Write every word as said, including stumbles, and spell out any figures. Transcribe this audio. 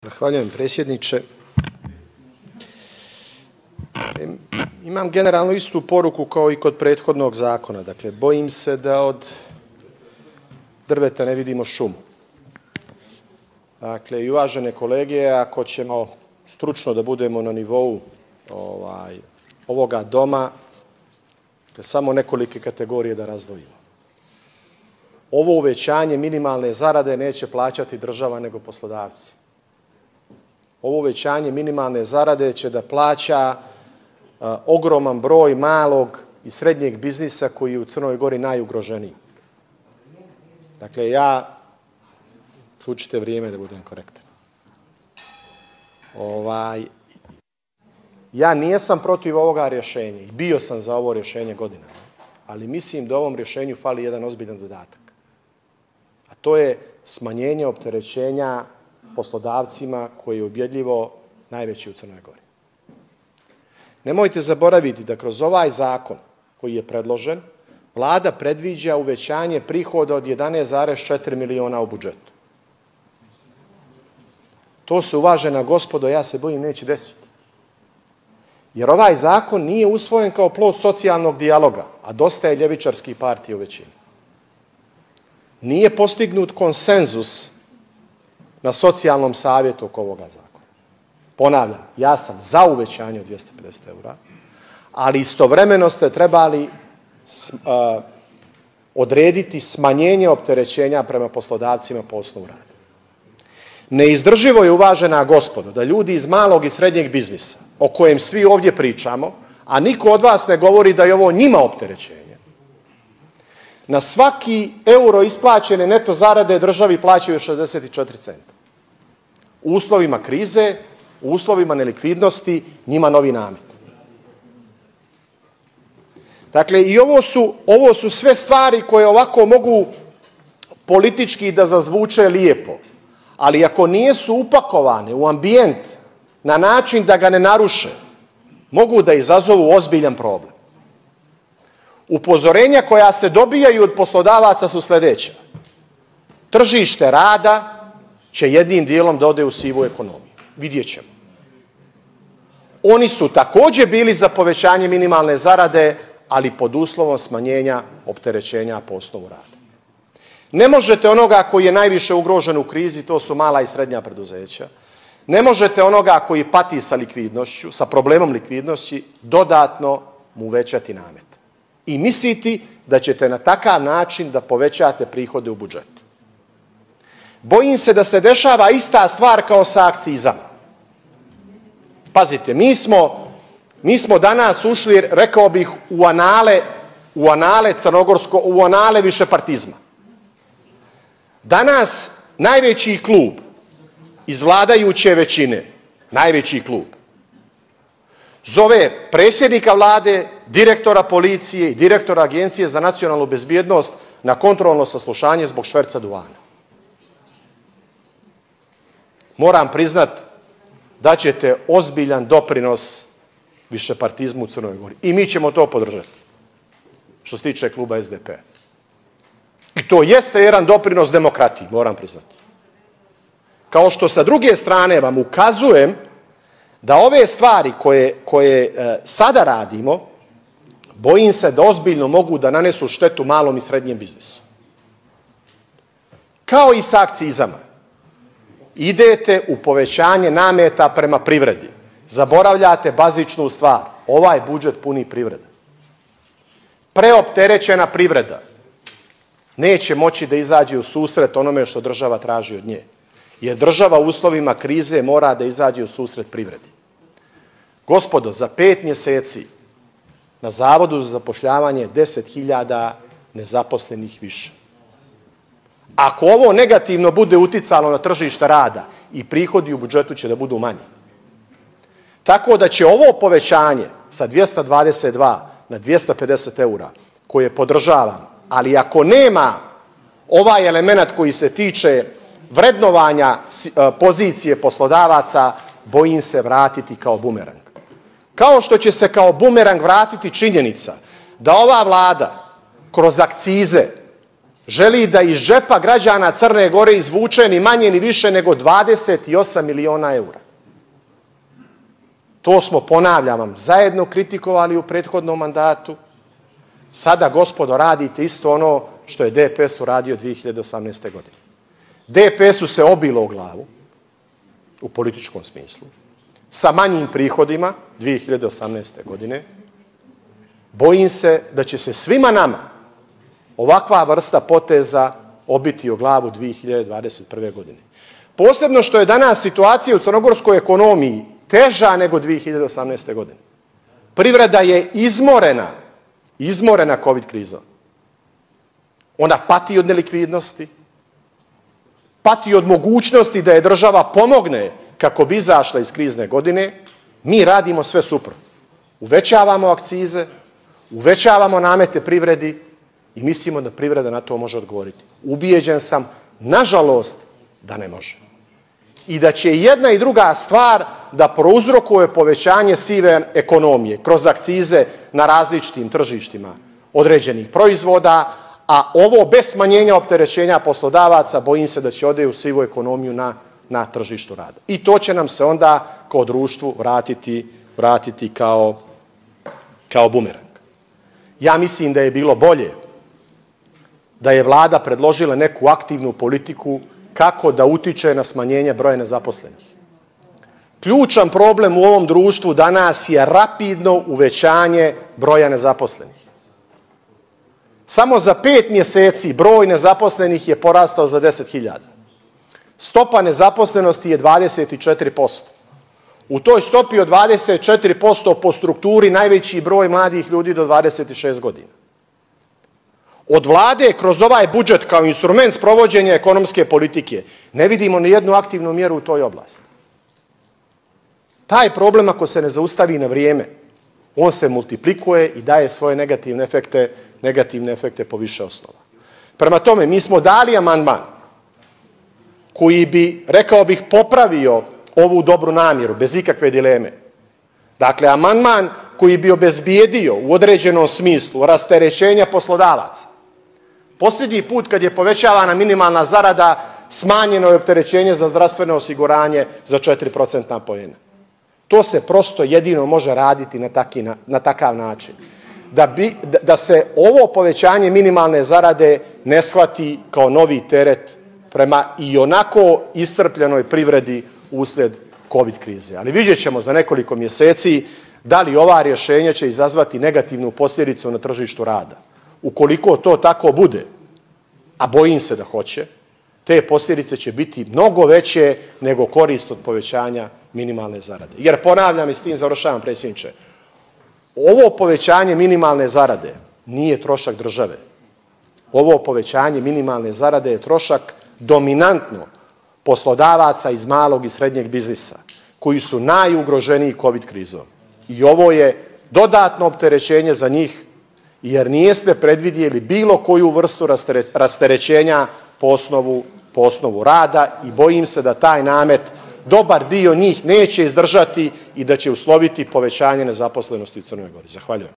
Zahvaljujem, predsjedniče. Imam generalno istu poruku kao i kod prethodnog zakona. Dakle, bojim se da od drveta ne vidimo šumu. Dakle, i uvažene kolege, ako ćemo stručno da budemo na nivou ovaj, ovoga doma, samo nekolike kategorije da razdvojimo. Ovo uvećanje minimalne zarade neće plaćati država nego poslodavci. Ovo uvećanje minimalne zarade će da plaća a, ogroman broj malog i srednjeg biznisa koji je u Crnoj Gori najugroženiji. Dakle, ja, slučite vrijeme da budem korektan. Ovaj, ja nijesam protiv ovoga rješenja i bio sam za ovo rješenje godinama, ali mislim da ovom rješenju fali jedan ozbiljan dodatak. A to je smanjenje opterećenja poslodavcima koji je ubjedljivo najveći u Crnoj Gori. Nemojte zaboraviti da kroz ovaj zakon koji je predložen, Vlada predviđa uvećanje prihoda od jedanaest zarez četiri miliona u budžetu. To se, uvažena gospodo, ja se bojim, neće desiti. Jer ovaj zakon nije usvojen kao plod socijalnog dijaloga, a dosta je ljevičarskih partija u većini. Nije postignut konsenzus na socijalnom savjetu oko ovoga zakona. Ponavljam, ja sam za uvećanje od dvjesto pedeset eura, ali istovremeno ste trebali uh, odrediti smanjenje opterećenja prema poslodavcima po osnovu rada. Neizdrživo je, uvažena gospodo, da ljudi iz malog i srednjeg biznisa, o kojem svi ovdje pričamo, a niko od vas ne govori da je ovo njima opterećenje, na svaki euro isplaćene neto zarade državi plaćaju šezdeset četiri centa. U uslovima krize, u uslovima nelikvidnosti, njima novi namet. Dakle, i ovo su, ovo su sve stvari koje ovako mogu politički da zazvuče lijepo, ali ako nisu upakovane u ambijent na način da ga ne naruše, mogu da izazovu ozbiljan problem. Upozorenja koja se dobijaju od poslodavaca su sljedeća. Tržište rada će jednim dijelom da ode u sivu ekonomiju. Vidjet ćemo. Oni su također bili za povećanje minimalne zarade, ali pod uslovom smanjenja opterećenja po osnovu rada. Ne možete onoga koji je najviše ugrožen u krizi, to su mala i srednja preduzeća. Ne možete onoga koji pati sa likvidnošću, sa problemom likvidnosti, dodatno mu uvećati namet. I misliti da ćete na takav način da povećate prihode u budžetu. Bojim se da se dešava ista stvar kao sa akcizama. Pazite, mi smo, mi smo danas ušli, rekao bih, u anale, u anale crnogorsko, u anale višepartizma. Danas najveći klub iz vladajuće većine, najveći klub, zove predsjednika vlade, direktora policije i direktora Agencije za nacionalnu bezbjednost na kontrolno saslušanje zbog šverca duvana. Moram priznat da ćete ozbiljan doprinos višepartizmu u Crnoj Gori. I mi ćemo to podržati, što se tiče kluba S D P. I to jeste jedan doprinos demokratiji, moram priznati. Kao što sa druge strane vam ukazujem da ove stvari koje, koje e, sada radimo, bojim se da ozbiljno mogu da nanesu štetu malom i srednjem biznisu. Kao i sa akcizama. Idete u povećanje nameta prema privredi. Zaboravljate bazičnu stvar. Ovaj budžet puni privreda. Preopterećena privreda neće moći da izađe u susret onome što država traži od nje. Jer država u uslovima krize mora da izađe u susret privredi. Gospodo, za pet mjeseci na Zavodu za zapošljavanje deset hiljada nezaposlenih više. Ako ovo negativno bude uticalo na tržište rada, i prihodi u budžetu će da budu manji. Tako da će ovo povećanje sa dvjesto dvadeset dva na dvjesto pedeset eura, koje podržavam, ali ako nema ovaj element koji se tiče vrednovanja pozicije poslodavaca, bojim se vratiti kao bumerang. Kao što će se kao bumerang vratiti činjenica da ova vlada kroz akcize želi da iz džepa građana Crne Gore izvuče ni manje ni više nego dvadeset osam miliona eura. To smo, ponavljam vam, zajedno kritikovali u prethodnom mandatu. Sada, gospodo, radite isto ono što je D P S uradio dvije hiljade osamnaeste. godine. D P S-u se obilo o glavu, u političkom smislu, sa manjim prihodima dvije hiljade osamnaeste. godine. Bojim se da će se svima nama ovakva vrsta poteza obiti o glavu dvije hiljade dvadeset prve. godine. Posebno što je danas situacija u crnogorskoj ekonomiji teža nego dvije hiljade osamnaeste. godine. Privreda je izmorena, izmorena COVID krizom. Ona pati od nelikvidnosti, pati od mogućnosti da je država pomogne kako bi izašla iz krizne godine. Mi radimo sve suprotno. Uvećavamo akcize, uvećavamo namete privredi i mislimo da privreda na to može odgovoriti. Ubijeđen sam, nažalost, da ne može. I da će jedna i druga stvar da prouzrokuje povećanje sive ekonomije kroz akcize na različitim tržištima određenih proizvoda, a ovo bez smanjenja opterećenja poslodavaca bojim se da će ode u sivu ekonomiju na, na tržištu rada. I to će nam se onda kao društvu vratiti, vratiti kao, kao bumerang. Ja mislim da je bilo bolje da je vlada predložila neku aktivnu politiku kako da utiče na smanjenje broja nezaposlenih. Ključan problem u ovom društvu danas je rapidno uvećanje broja nezaposlenih. Samo za pet mjeseci broj nezaposlenih je porastao za deset hiljada. Stopa nezaposlenosti je dvadeset četiri posto. U toj stopi od dvadeset četiri posto po strukturi najveći broj mladih ljudi do dvadeset šest godina. Od vlade kroz ovaj budžet kao instrument sprovođenja ekonomske politike ne vidimo ni jednu aktivnu mjeru u toj oblasti. Taj problem, ako se ne zaustavi na vrijeme, on se multiplikuje i daje svoje negativne efekte, negativne efekte po više osnova. Prema tome, mi smo dali amandman koji bi, rekao bih, popravio ovu dobru namjeru, bez ikakve dileme. Dakle, amandman koji bi obezbijedio u određenom smislu rasterećenja poslodavaca. Posljednji put kad je povećavana minimalna zarada, smanjeno je opterećenje za zdravstveno osiguranje za četiri procentna poena. To se prosto jedino može raditi na, taki, na, na takav način. Da, bi, da, da se ovo povećanje minimalne zarade ne shvati kao novi teret prema i onako iscrpljenoj privredi uslijed COVID krize. Ali vidjet ćemo za nekoliko mjeseci da li ova rješenja će izazvati negativnu posljedicu na tržištu rada. Ukoliko to tako bude, a bojim se da hoće, te posljedice će biti mnogo veće nego korist od povećanja minimalne zarade. Jer ponavljam i s tim završavam, predsjedniče, ovo povećanje minimalne zarade nije trošak države. Ovo povećanje minimalne zarade je trošak dominantno poslodavaca iz malog i srednjeg biznisa, koji su najugroženiji COVID krizom. I ovo je dodatno opterećenje za njih, jer nijeste predvidjeli bilo koju vrstu rasterećenja po osnovu, po osnovu rada i bojim se da taj namet dobar dio njih neće izdržati i da će usloviti povećanje nezaposlenosti u Crnoj Gori. Zahvaljujem.